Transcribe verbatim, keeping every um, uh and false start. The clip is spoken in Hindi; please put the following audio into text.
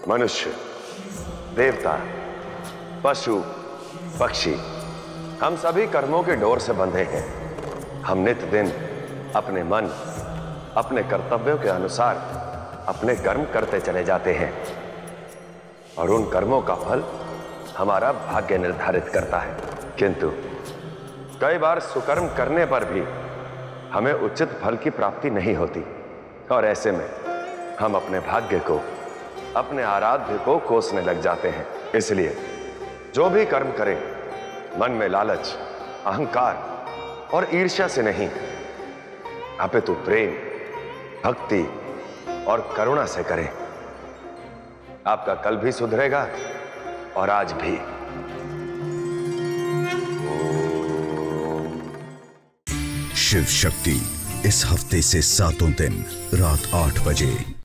मनुष्य, देवता, पशु, पक्षी, हम सभी कर्मों के डोर से बंधे हैं। हम नित दिन अपने मन, अपने कर्तव्यों के अनुसार अपने कर्म करते चले जाते हैं और उन कर्मों का फल हमारा भाग्य निर्धारित करता है। किंतु कई बार सुकर्म करने पर भी हमें उचित फल की प्राप्ति नहीं होती और ऐसे में हम अपने भाग्य को, अपने आराध्य को कोसने लग जाते हैं। इसलिए जो भी कर्म करें, मन में लालच, अहंकार और ईर्ष्या से नहीं, अपितु प्रेम, भक्ति और करुणा से करें। आपका कल भी सुधरेगा और आज भी। शिव शक्ति इस हफ्ते से सातों दिन रात आठ बजे।